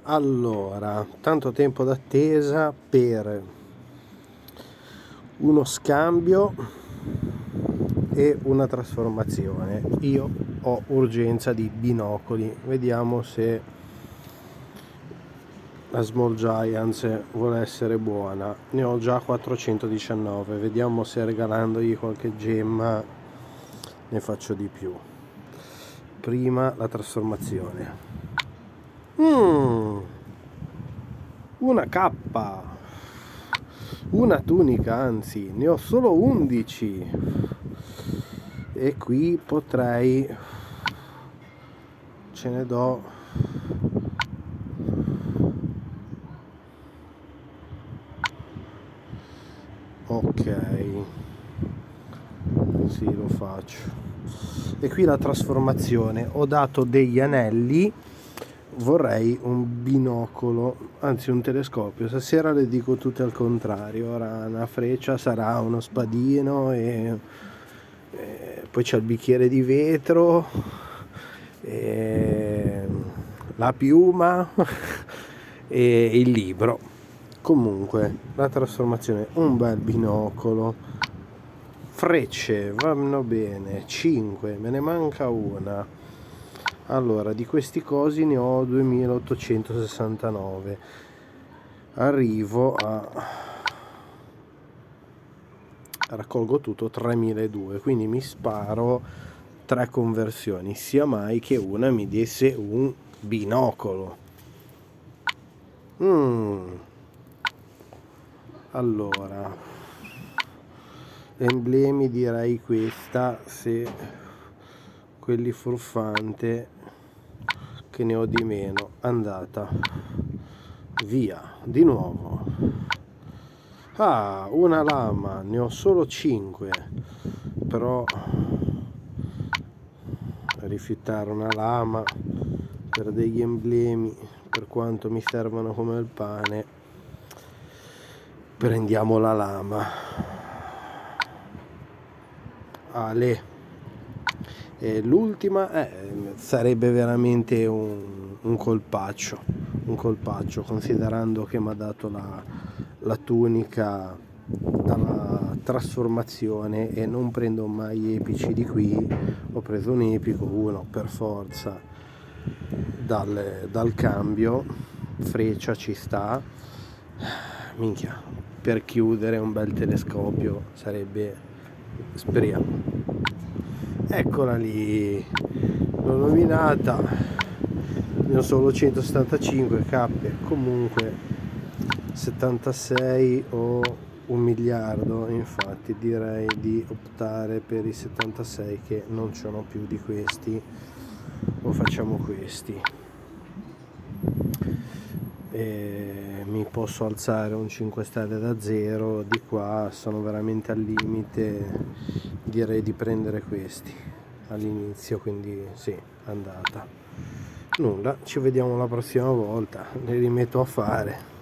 Allora, tanto tempo d'attesa per uno scambio e una trasformazione. Io ho urgenza di binocoli, vediamo se la Small Giants vuole essere buona. Ne ho già 419, vediamo se regalandogli qualche gemma ne faccio di più. Prima la trasformazione. Una cappa, una tunica, anzi ne ho solo 11 e qui potrei, ce ne do ok, sì, lo faccio. E qui la trasformazione, ho dato degli anelli, vorrei un binocolo, anzi un telescopio. Stasera le dico tutte al contrario. Ora una freccia sarà uno spadino e poi c'è il bicchiere di vetro e la piuma e il libro. Comunque la trasformazione, un bel binocolo, frecce vanno bene, 5, me ne manca una. Allora, di questi cosi ne ho 2869, arrivo a, raccolgo tutto 3002, quindi mi sparo 3 conversioni, sia mai che una mi desse un binocolo. Allora, emblemi direi questa, se quelli furfante che ne ho di meno, andata via di nuovo. Una lama, ne ho solo 5, però rifiutare una lama per degli emblemi, per quanto mi servono come il pane, prendiamo la lama. L'ultima sarebbe veramente un colpaccio, considerando che mi ha dato la tunica dalla trasformazione e non prendo mai epici di qui. Ho preso un epico, uno per forza dal cambio, freccia ci sta, minchia, per chiudere un bel telescopio sarebbe, speriamo. Eccola lì, l'ho nominata, ne ho solo 175 cappe, comunque 76 o 1 miliardo, infatti direi di optare per i 76, che non ce n'ho più di questi, o facciamo questi. Mi posso alzare un 5 stelle da 0, di qua sono veramente al limite, direi di prendere questi all'inizio, quindi sì, andata. Nulla, ci vediamo la prossima volta, li rimetto a fare.